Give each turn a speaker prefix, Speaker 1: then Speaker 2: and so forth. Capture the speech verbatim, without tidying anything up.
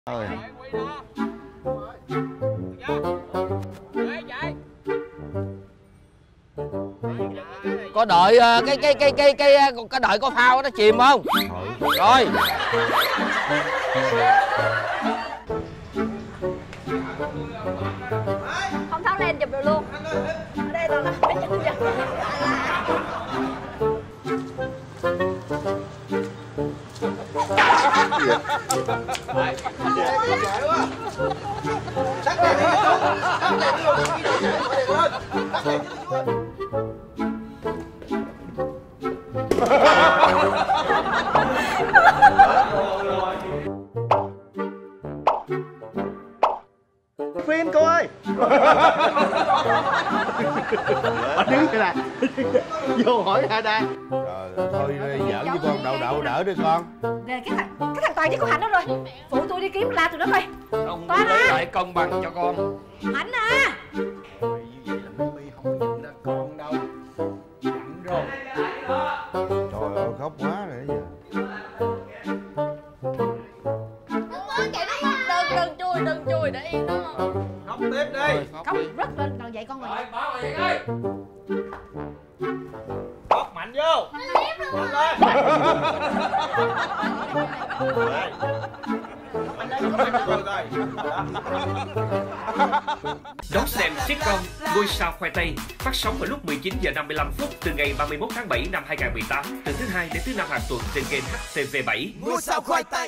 Speaker 1: Rồi.
Speaker 2: Có đợi cái cái cái cái cái cái đợi có phao nó chìm không? Rồi.
Speaker 3: Không tháo lên chụp được luôn. Ở đây toàn là mấy chụp giật.
Speaker 1: Phim cô ơi. Đứng đây nè. Vô hỏi ai đây? Trời thôi giỡn với con, đậu đậu đỡ đi con.
Speaker 3: Nè cái thằng cái thằng Toàn với con Hạnh đâu rồi? Phụ tôi đi kiếm la tụi nó coi.
Speaker 2: Không lấy lại công bằng cho con.
Speaker 3: Hạnh à.
Speaker 1: Như vậy là Mimi không nhìn ra con đâu. Hạnh rồi. Trời ơi khóc quá rồi giờ.
Speaker 3: Đừng đừng chui đừng chui để yên nó.
Speaker 1: Khóc tiếp đi.
Speaker 3: Khóc rất lên còn vậy con rồi.
Speaker 2: Báo mày ơi.
Speaker 1: Khóc mạnh vô. Mạnh lên.
Speaker 4: Đón xem sitcom Ngôi sao khoai tây phát sóng vào lúc mười chín giờ năm mươi lăm phút từ ngày ba mươi mốt tháng bảy năm hai nghìn không trăm mười tám, từ thứ hai đến thứ năm hàng tuần trên kênh H T V bảy. Ngôi sao khoai tây.